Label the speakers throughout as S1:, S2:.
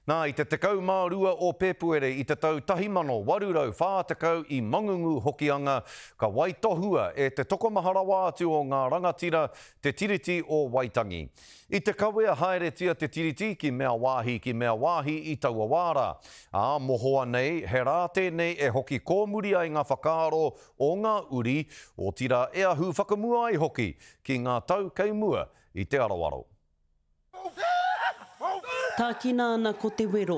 S1: Nā, i te tekau mā rua o Pēpuere i te tau 1840 i Māngungu, Hokianga, ka waitohua e te tokomaharawa atu o ngā rangatira Te Tiriti o Waitangi. I te kawea haeretia Te Tiriti ki mea wāhi i taua wāra. Mohoa nei, he rā tēnei e hoki kōmuri ai ngā whakaaro o ngā uri o tira e ahu whakamua ai hoki ki ngā tau keimua i te arawaro.
S2: Tākina ana ko te wero.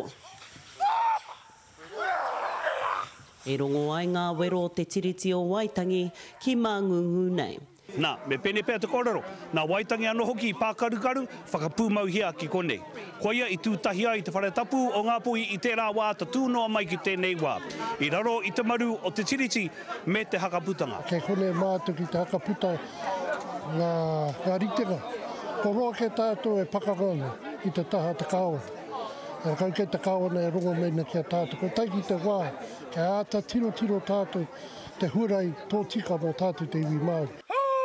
S2: E rongo ai ngā wero o Te Tiriti o Waitangi ki Māngungu nei.
S3: Nā, me pene pēr te kōrero. Nā Waitangi anō hoki i pākarukaru, whakapūmauhia ki konei. Koia i tūtahia i te wharetapu o ngā pui i tērā wā ta tūnoa mai ki tēnei wā. I raro i te maru o Te Tiriti me te hakaputanga.
S4: Kei konei mātu ki te hakaputa ngā ritega. Ko roa ke tātou e pakarona i te taha te kaona. E kau ke te kaona e rongo meina ki a tātou. Ko taiki te wā, ke āta tiro tātou te hurai tō tika mō tātou te iwi Māori.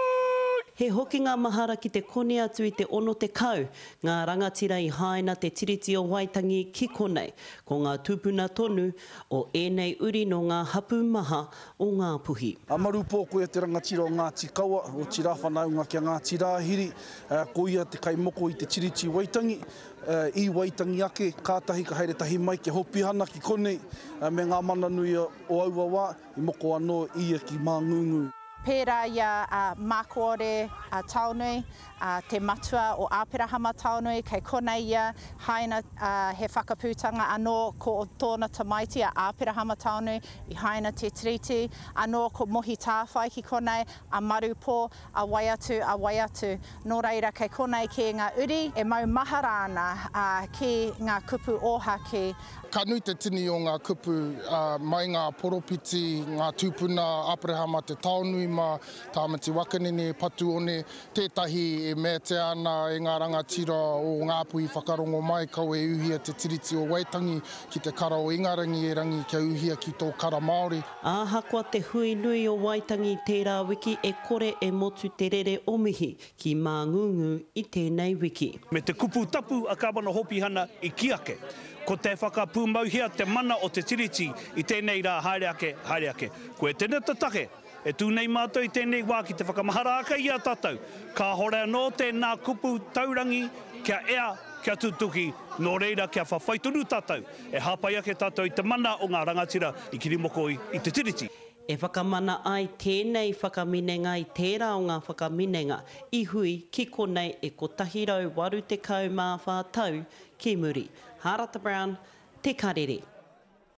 S2: He Hokianga mahara ki te kone atu i te ono te kau, ngā rangatira i haina Te Tiriti o Waitangi ki konei, ko ngā tūpuna tonu o ēnei uri no ngā hapu maha o ngā puhi.
S5: Amaru pō koe te rangatira o ngā tikaua, o tirawhanaunga kia ngā tirahiri, ko ia te kaimoko i Te Tiriti Waitangi, i Waitangi ake, kātahi ka haere tahi mai ke hopihana ki konei, me ngā mananui o aua wā, i moko anō ia ki Māngungu.
S6: Pērā ia mākore taonui, te matua o āperahama taonui, kei konei ia haina he whakapūtanga anō ko o tōna tamaiti a āperahama taonui i haina Te Tiriti, anō ko mohi tāwhai ki konei, a maru pō, a wai atu. Nō reira kei konei ki ngā uri, e mau maharana ki ngā kupu ōhaki.
S4: Ka nui te tini o ngā kupu mai ngā poropiti, ngā tūpuna, āperahama te taonui mā, tāmati wakanene, patu one, tētahi e mea te ana e ngā rangatira o ngā pui whakarongo mai, kau e uhia Te Tiriti o Waitangi ki te kara o Ingarangi e rangi kia uhia ki tō kara Māori.
S2: Āhakua te hui nui o Waitangi tērā wiki e kore e motu te rere omihi ki Māngungu i tēnei wiki.
S3: Me te kupu tapu a kāwana hopihana i kiake. Ko te whakapūmauhia te mana o Te Tiriti i tēnei rā haere ake. Ko e tēnei tatake, e tūnei mātou i tēnei wā ki te whakamahara aka i a tātou. Ka hore anō tēnā kupu taurangi kia ea, kia tutuki, nō reira kia whawhaituru tātou. E hāpai ake tātou i te mana o ngā rangatira i kirimoko i Te Tiriti.
S2: E whakamana ai tēnei whakaminenga i tērā o ngā whakaminenga i hui ki konei e ko tahirau waru te kau mā whātau ki muri. Harata Brown, Te Karere.